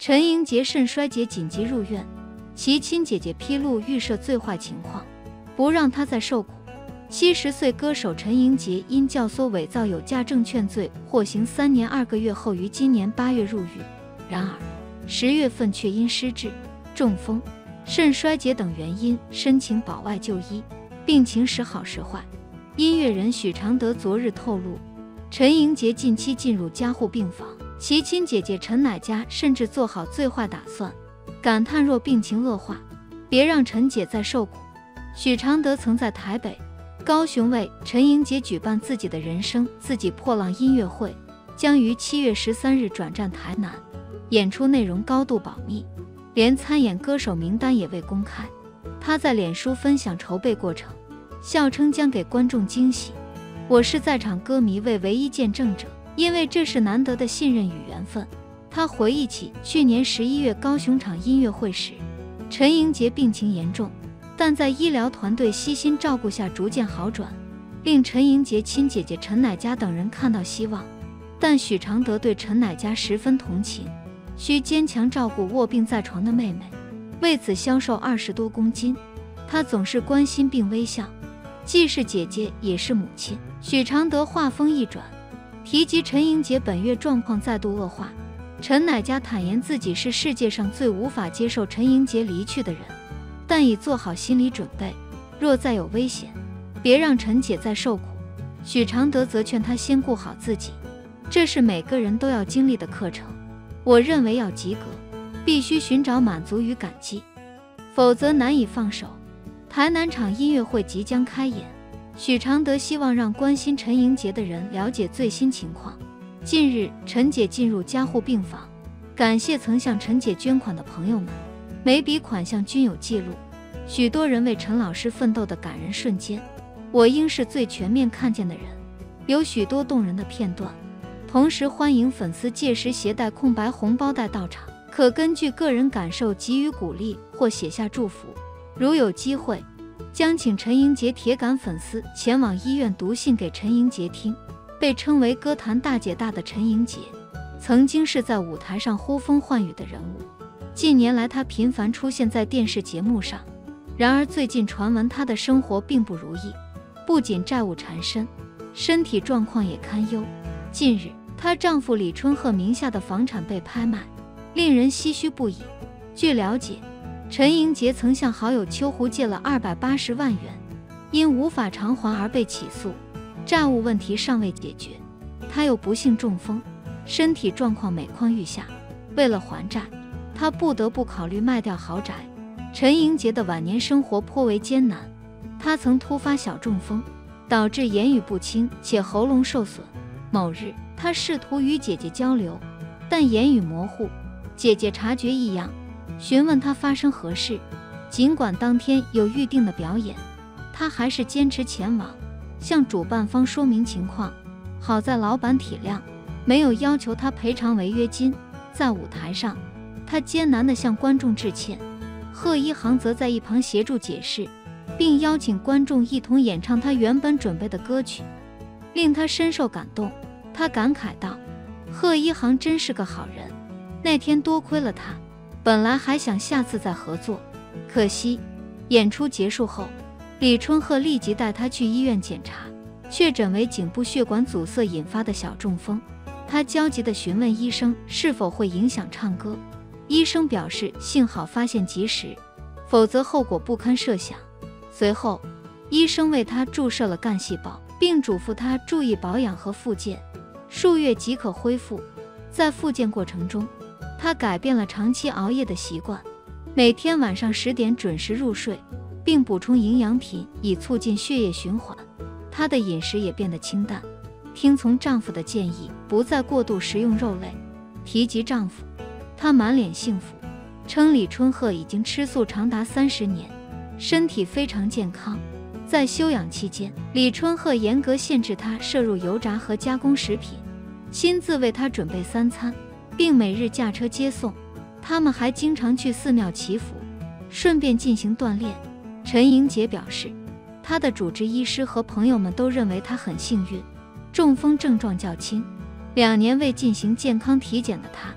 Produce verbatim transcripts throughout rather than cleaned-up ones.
陈英杰肾衰竭紧急入院，其亲姐姐披露预设最坏情况，不让他再受苦。七十岁歌手陈英杰因教唆伪造有价证券罪获刑三年二个月后，于今年八月入狱。然而十月份却因失智、中风、肾衰竭等原因申请保外就医，病情时好时坏。音乐人许常德昨日透露，陈英杰近期进入加护病房，其亲姐姐陈乃佳甚至做好最坏打算，感叹若病情恶化，别让陈姐再受苦。许常德曾在台北、高雄为陈英杰举办自己的人生自己破浪音乐会，将于七月十三日转战台南，演出内容高度保密，连参演歌手名单也未公开。他在脸书分享筹备过程，笑称将给观众惊喜。我是在场歌迷为唯一见证者，因为这是难得的信任与缘分。他回忆起去年十一月高雄场音乐会时，陈英杰病情严重，但在医疗团队悉心照顾下逐渐好转，令陈英杰亲姐姐陈乃佳等人看到希望。但许常德对陈乃佳十分同情，需坚强照顾卧病在床的妹妹，为此消瘦二十多公斤。他总是关心并微笑，既是姐姐也是母亲。许常德话锋一转，提及陈英杰本月状况再度恶化。陈乃佳坦言自己是世界上最无法接受陈英杰离去的人，但已做好心理准备，若再有危险，别让陈姐再受苦。许常德则劝他先顾好自己，这是每个人都要经历的课程。我认为要及格，必须寻找满足与感激，否则难以放手。台南场音乐会即将开演，许常德希望让关心陈英杰的人了解最新情况。近日，陈姐进入加护病房，感谢曾向陈姐捐款的朋友们，每笔款项均有记录。许多人为陈老师奋斗的感人瞬间，我应是最全面看见的人，有许多动人的片段。同时欢迎粉丝届时携带空白红包袋到场，可根据个人感受给予鼓励或写下祝福。如有机会，将请陈英杰铁杆粉丝前往医院读信给陈英杰听。被称为歌坛大姐大的陈英杰，曾经是在舞台上呼风唤雨的人物。近年来，她频繁出现在电视节目上。然而最近传闻她的生活并不如意，不仅债务缠身，身体状况也堪忧。近日，她丈夫李春鹤名下的房产被拍卖，令人唏嘘不已。据了解，陈英杰曾向好友秋胡借了二百八十万元，因无法偿还而被起诉，债务问题尚未解决。他又不幸中风，身体状况每况愈下，为了还债，他不得不考虑卖掉豪宅。陈英杰的晚年生活颇为艰难，他曾突发小中风，导致言语不清且喉咙受损。某日，他试图与姐姐交流，但言语模糊。姐姐察觉异样，询问他发生何事。尽管当天有预定的表演，他还是坚持前往，向主办方说明情况。好在老板体谅，没有要求他赔偿违约金。在舞台上，他艰难地向观众致歉，贺一航则在一旁协助解释，并邀请观众一同演唱他原本准备的歌曲，令他深受感动。他感慨道：“贺一航真是个好人，那天多亏了他，本来还想下次再合作，可惜。”演出结束后，李春鹤立即带他去医院检查，确诊为颈部血管阻塞引发的小中风。他焦急地询问医生是否会影响唱歌，医生表示幸好发现及时，否则后果不堪设想。随后，医生为他注射了干细胞，并嘱咐他注意保养和复健，数月即可恢复。在复健过程中，他改变了长期熬夜的习惯，每天晚上十点准时入睡，并补充营养品以促进血液循环。她的饮食也变得清淡，听从丈夫的建议，不再过度食用肉类。提及丈夫，她满脸幸福，称李春鹤已经吃素长达三十年，身体非常健康。在休养期间，李春鹤严格限制她摄入油炸和加工食品，亲自为她准备三餐，并每日驾车接送。他们还经常去寺庙祈福，顺便进行锻炼。陈英杰表示，他的主治医师和朋友们都认为他很幸运，中风症状较轻，两年未进行健康体检的他，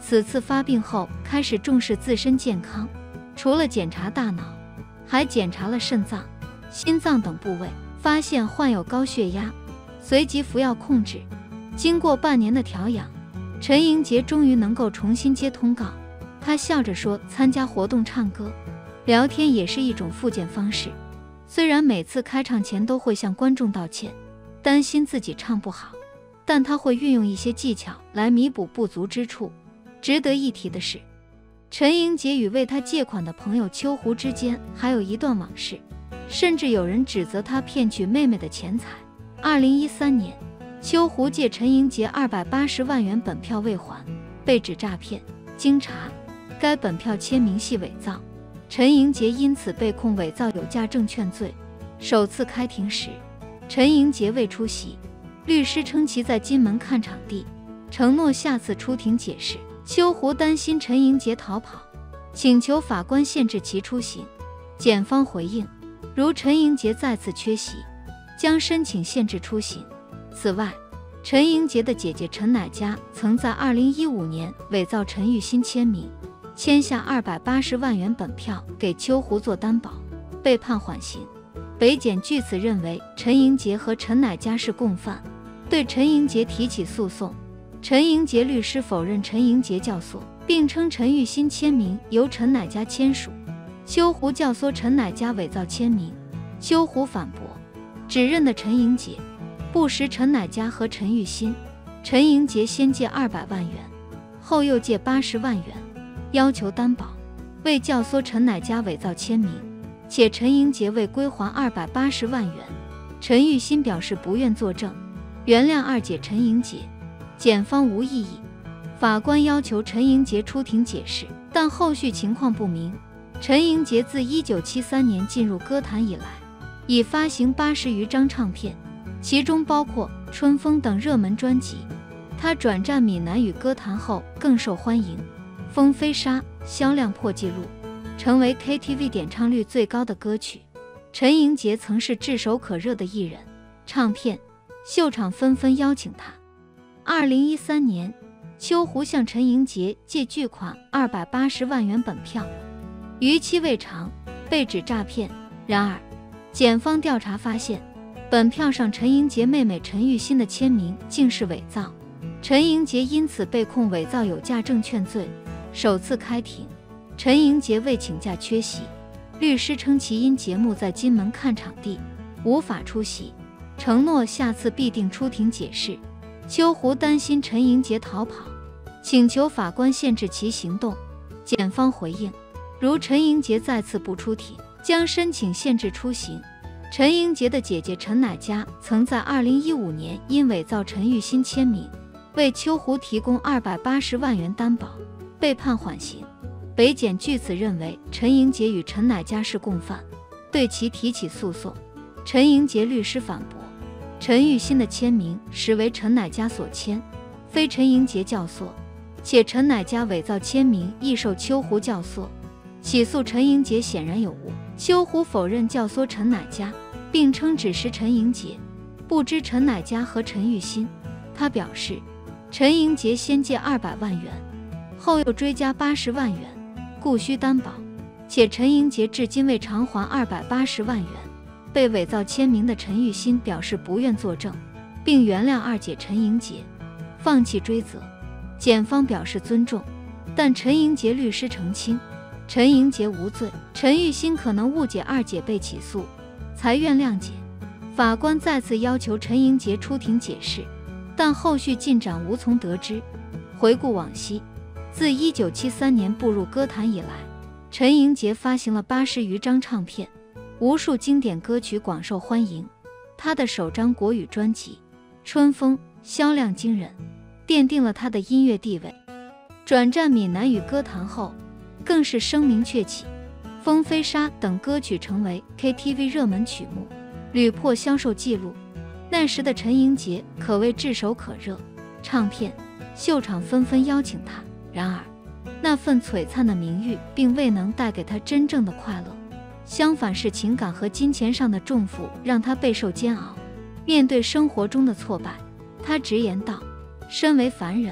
此次发病后开始重视自身健康，除了检查大脑，还检查了肾脏、心脏等部位，发现患有高血压，随即服药控制。经过半年的调养，陈英杰终于能够重新接通告。他笑着说，参加活动唱歌、聊天也是一种复健方式。虽然每次开唱前都会向观众道歉，担心自己唱不好，但他会运用一些技巧来弥补不足之处。值得一提的是，陈英杰与为他借款的朋友秋胡之间还有一段往事，甚至有人指责他骗取妹妹的钱财。二零一三年，秋胡借陈英杰二百八十万元本票未还，被指诈骗。经查，该本票签名系伪造，陈英杰因此被控伪造有价证券罪。首次开庭时，陈英杰未出席，律师称其在金门看场地，承诺下次出庭解释。秋胡担心陈英杰逃跑，请求法官限制其出行。检方回应，如陈英杰再次缺席，将申请限制出行。此外，陈英杰的姐姐陈乃佳曾在二零一五年伪造陈玉欣签名，签下二百八十万元本票给秋胡做担保，被判缓刑。北检据此认为陈英杰和陈乃佳是共犯，对陈英杰提起诉讼。陈英杰律师否认陈英杰教唆，并称陈玉欣签名由陈乃佳签署，秋胡教唆陈乃佳伪造签名。秋胡反驳，指认的陈英杰不识陈乃佳和陈玉欣。陈英杰先借二百万元，后又借八十万元，要求担保，为教唆陈乃佳伪造签名，且陈英杰未归还二百八十万元。陈玉欣表示不愿作证，原谅二姐陈英杰，检方无异议。法官要求陈英杰出庭解释，但后续情况不明。陈英杰自一九七三年进入歌坛以来，已发行八十余张唱片，其中包括《春风》等热门专辑。他转战闽南语歌坛后更受欢迎，《风飞沙》销量破纪录，成为 K T V 点唱率最高的歌曲。陈英杰曾是炙手可热的艺人，唱片、秀场纷纷邀请他。二零一三年，秋胡向陈英杰借巨款二百八十万元本票，逾期未偿，被指诈骗。然而，检方调查发现，本票上陈英杰妹妹陈玉欣的签名竟是伪造，陈英杰因此被控伪造有价证券罪。首次开庭，陈英杰未请假缺席，律师称其因节目在金门看场地，无法出席，承诺下次必定出庭解释。秋胡担心陈英杰逃跑，请求法官限制其行动。检方回应，如陈英杰再次不出庭，将申请限制出行。陈英杰的姐姐陈乃佳曾在二零一五年因伪造陈玉欣签名，为秋胡提供二百八十万元担保，被判缓刑。北检据此认为陈英杰与陈乃佳是共犯，对其提起诉讼。陈英杰律师反驳，陈玉欣的签名实为陈乃佳所签，非陈英杰教唆，且陈乃佳伪造签名亦受秋胡教唆，起诉陈英杰显然有误。秋胡否认教唆陈乃佳，并称只识陈英杰，不知陈乃佳和陈玉欣。他表示，陈英杰先借二百万元，后又追加八十万元，故需担保，且陈英杰至今未偿还二百八十万元。被伪造签名的陈玉欣表示不愿作证，并原谅二姐陈英杰，放弃追责。检方表示尊重，但陈英杰律师澄清，陈英杰无罪，陈玉欣可能误解二姐被起诉，才愿谅解。法官再次要求陈英杰出庭解释，但后续进展无从得知。回顾往昔，自一九七三年步入歌坛以来，陈英杰发行了八十余张唱片，无数经典歌曲广受欢迎。他的首张国语专辑《春风》销量惊人，奠定了他的音乐地位。转战闽南语歌坛后，更是声名鹊起，《风飞沙》等歌曲成为 K T V 热门曲目，屡破销售纪录。那时的陈英杰可谓炙手可热，唱片、秀场纷纷邀请他。然而，那份璀璨的名誉并未能带给他真正的快乐，相反是情感和金钱上的重负让他备受煎熬。面对生活中的挫败，他直言道：身为凡人，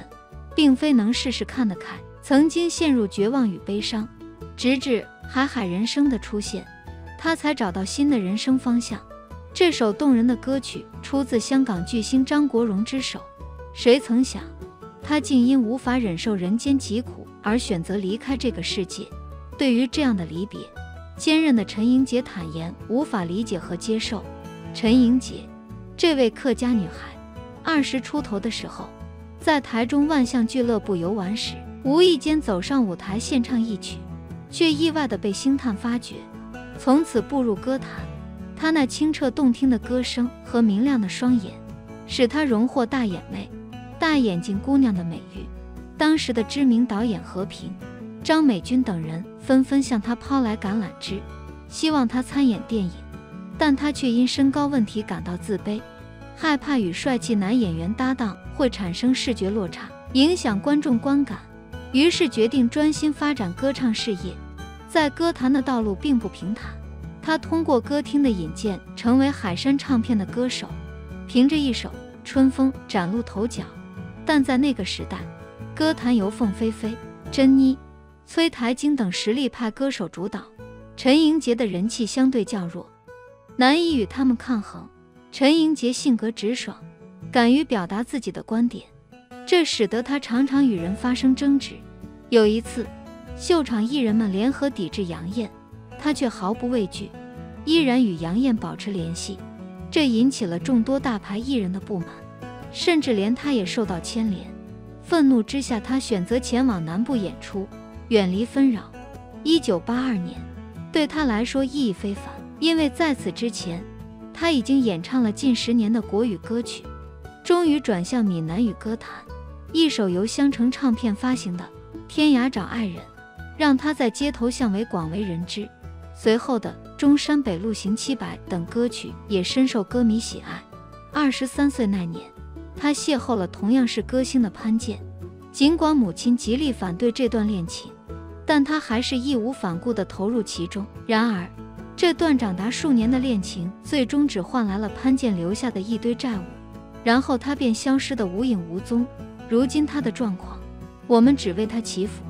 并非能试试看得开，曾经陷入绝望与悲伤，直至海海人生的出现，他才找到新的人生方向。这首动人的歌曲出自香港巨星张国荣之手，谁曾想他竟因无法忍受人间疾苦而选择离开这个世界。对于这样的离别，坚韧的陈英杰坦言无法理解和接受。陈英杰这位客家女孩，二十出头的时候，在台中万象俱乐部游玩时，无意间走上舞台献唱一曲，却意外地被星探发掘，从此步入歌坛。她那清澈动听的歌声和明亮的双眼，使她荣获大眼妹、大眼睛姑娘的美誉。当时的知名导演和平、张美君等人纷纷向她抛来橄榄枝，希望她参演电影，但她却因身高问题感到自卑，害怕与帅气男演员搭档会产生视觉落差，影响观众观感，于是决定专心发展歌唱事业。在歌坛的道路并不平坦，他通过歌厅的引荐成为海山唱片的歌手，凭着一首《春风》崭露头角。但在那个时代，歌坛由凤飞飞、珍妮、崔台晶等实力派歌手主导，陈英杰的人气相对较弱，难以与他们抗衡。陈英杰性格直爽，敢于表达自己的观点，这使得他常常与人发生争执。有一次，秀场艺人们联合抵制杨艳，他却毫不畏惧，依然与杨艳保持联系，这引起了众多大牌艺人的不满，甚至连他也受到牵连。愤怒之下，他选择前往南部演出，远离纷扰。一九八二年对他来说意义非凡，因为在此之前他已经演唱了近十年的国语歌曲，终于转向闽南语歌坛。一首由香城唱片发行的《天涯找爱人》让他在街头巷尾广为人知，随后的《中山北路行七百》等歌曲也深受歌迷喜爱。二十三岁那年，他邂逅了同样是歌星的潘健，尽管母亲极力反对这段恋情，但他还是义无反顾地投入其中。然而这段长达数年的恋情最终只换来了潘健留下的一堆债务，然后他便消失得无影无踪。如今他的状况，我们只为他祈福。